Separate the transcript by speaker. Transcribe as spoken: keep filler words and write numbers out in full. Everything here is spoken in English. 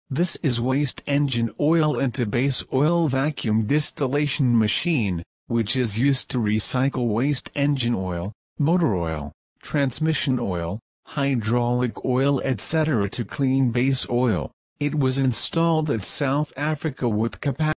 Speaker 1: This is waste engine oil into base oil vacuum distillation machine, which is used to recycle waste engine oil, motor oil, transmission oil, hydraulic oil et cetera to clean base oil. It was installed at South Africa with capacity